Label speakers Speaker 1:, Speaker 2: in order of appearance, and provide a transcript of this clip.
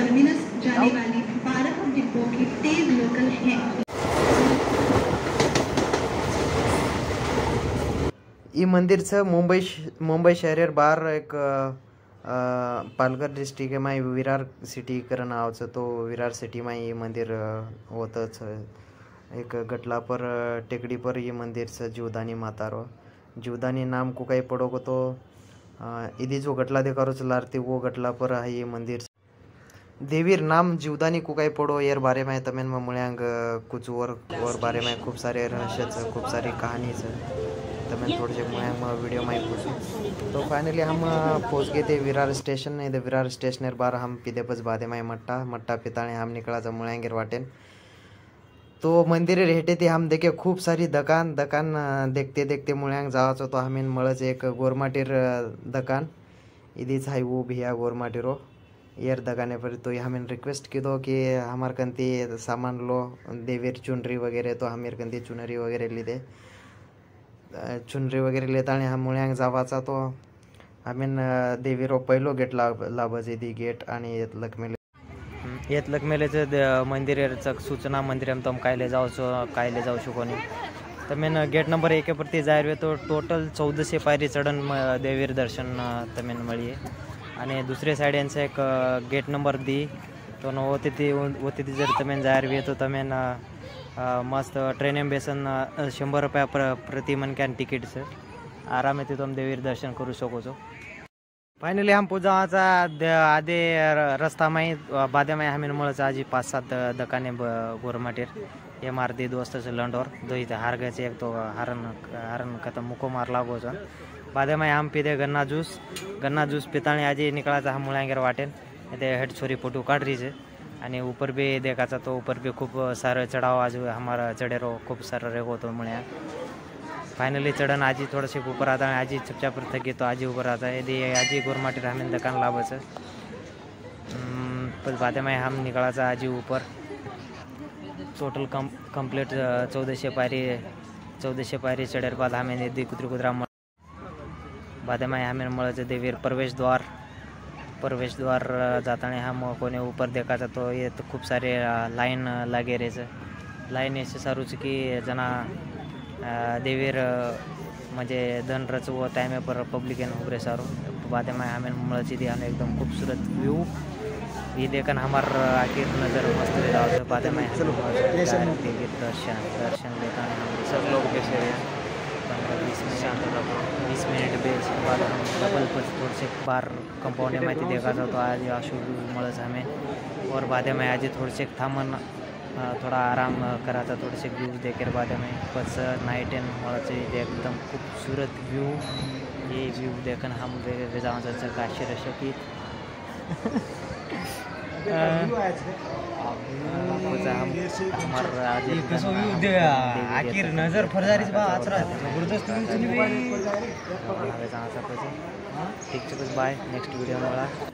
Speaker 1: Terminus जाने वाली 12 डिब्बों की तेज लोकल है।
Speaker 2: ई मंदिर से मुंबई शहर बार एक पालघर डिस्ट्रिक्ट में विरार सिटी कर नाव तो विरार सिटी में ये मंदिर होतच एक गटला पर टेकड़ी पर ये मंदिर से जीवदानी माता रो जीवदानी नाम को कहीं पड़ोगो तो इधी जो गटला देखा चलारती वो गटला पर है ये मंदिर देवीर नाम जीवदानी को कहीं पड़ो यार बारे में तमें मुळ्यांग कुछ और बारे में खूब सारे रहस्य खूब सारी कहानी से तमें थोड़े से मुळ्यांग वीडियो में पूछूँ तो फाइनली हम पहुँच गए थे विरार स्टेशन नहीं तो विरार स्टेशनर बार हम पीदे बस बादे में मट्टा पिताने हम निकला था मुळ्यांगेर वाटेन तो मंदिर हेटे थे हम देखे खूब सारी दुकान देखते देखते मुळ्यांग जावाचो तो हमें मळच एक गोरमाटीर दुकान इधीच हाई वो भैया गोरमाटीरो यार दगाने पर तो हमें रिक्वेस्ट की दो कि हमारे कंती सामान लो देवीर चुनरी वगैरह तो हमें कंती चुनरी वगैरह लीधे चुनरी वगैरह लेता हम मुळ्यांग जावाचा तो हमें देवीरो पहिलो गेट लाभजे दी गेट आणि येत लखमेलेचं मंदिराचं सूचना मंदिर तम कायले जाऊ कोणी तर मैं गेट नंबर 1 प्रति जायर तो टोटल 1400 पायरी चढ़न देवीर दर्शन तमें मिलिए आणि दुसरे साइड यांचं एक गेट नंबर दी तो होती ती जर तमें जायर वे तो तमें मस्त ट्रेन बेसन 100 रुपया प्रति मन क्या टिकट से आराम से तुम देवीर दर्शन करू सको छो। फाइनली हम पूजाचा आधे रस्ता में बादे में हमें मळच आजी 5-7 दुकाने गोरमाटीर ये मार दी दोस्त से लंडोर दो ही हार गए एक तो हारन खत्म मुको मार लागो छ बादे में हम पीधे गन्ना जूस पिताने आज निकला हम मुळ्यांगेर वाटेन हेड छोरी फोटो काट रही है आणि ऊपर भी देखा तो ऊपर भी खूब सारे चढ़ाव आज हमारा चढ़ेरो खूब सारा रेगो तो मुळ्या फाइनली चढ़न आज थोड़ा से ऊपर आता है आज चुपचाप थकी तो आज ऊपर आता है यदि आज गोरमाटी हमें दुकान लाभ पर बाद में हम निकला था आज ऊपर टोटल कंप्लीट 1400 पायरी चढ़ेर बाद हमें यदि कुतरा बाद में हमें मळच देवीर प्रवेश द्वार जाता हम कोने ऊपर देखा था तो ये तो खूब सारे लाइन लगे रहे लाइन ऐसे सारू कि जना देवीर म्हणजे धन रच वो टाइम पर पब्लिक उभरे सारो बाद में हमें मळची दी हमें एकदम खूबसूरत व्यू ये देखन हमार आखिर नज़र मस्त रहा बाद में दर्शन लेता हम सब लोग कैसे 20 मिनट बेच बाद हम डबल थोड़े से बार कंपाउंड में देखा था तो आज आशु मळच हमें और बाद में आज थोड़े से थामन थोड़ा आराम करा था थोड़े से व्यूज देकर बाद में बस नाइट एंड मळच एकदम खूबसूरत व्यू ये व्यू देखन हम जाऊँ काशी रशकी
Speaker 3: आखिर नजर फरजारी
Speaker 2: ठीक है बाय नेक्स्ट वीडियो में